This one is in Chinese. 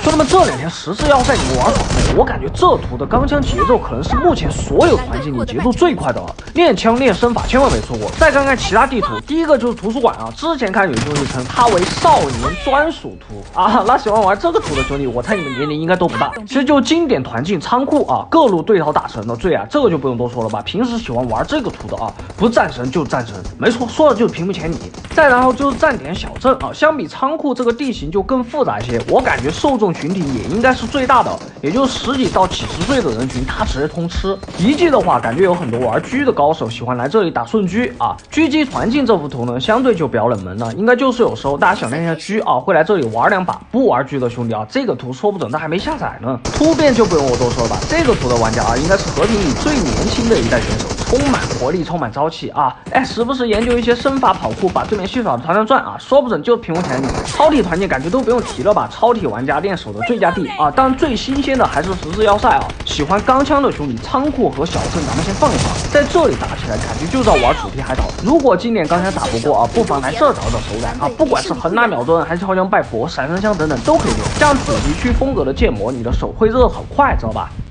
兄弟们，这2天14要塞你们玩爽没？我感觉这图的钢枪节奏可能是目前所有团竞里节奏最快的了。练枪练身法千万别错过。再看看其他地图，第一个就是图书馆啊，之前看有兄弟称它为少年专属图啊，那喜欢玩这个图的兄弟，我猜你们年龄应该都不大。其实就经典团竞仓库啊，各路对头打神的最啊，这个就不用多说了吧。平时喜欢玩这个图的啊，不是战神就是战神，没错，说的就是屏幕前你。再然后就是站点小镇啊，相比仓库这个地形就更复杂一些，我感觉受众群体也应该是最大的，也就是10几到几十岁的人群，他直接通吃。一季的话，感觉有很多玩狙的高手喜欢来这里打顺狙啊。狙击团竞这幅图呢，相对就比较冷门了，应该就是有时候大家想练一下狙啊，会来这里玩2把。不玩狙的兄弟啊，这个图说不准他还没下载呢。突变就不用我多说了吧，这个图的玩家啊，应该是和平里最年轻的一代选手，充满活力，充满朝气啊！哎，时不时研究一些身法跑酷，把对面戏耍的团团转啊，说不准就是屏幕前你。超体团竞感觉都不用提了吧，超体玩家练手的最佳地啊！当然最新鲜的还是14要塞啊，喜欢钢枪的兄弟，仓库和小镇咱们先放一放，在这里打起来感觉就在玩主题海岛。如果今年钢枪打不过啊，不妨来这找找手感啊，不管是横拿秒盾还是超枪拜佛、闪身枪等等都可以练，这样主题区风格的建模，你的手会热很快，知道吧？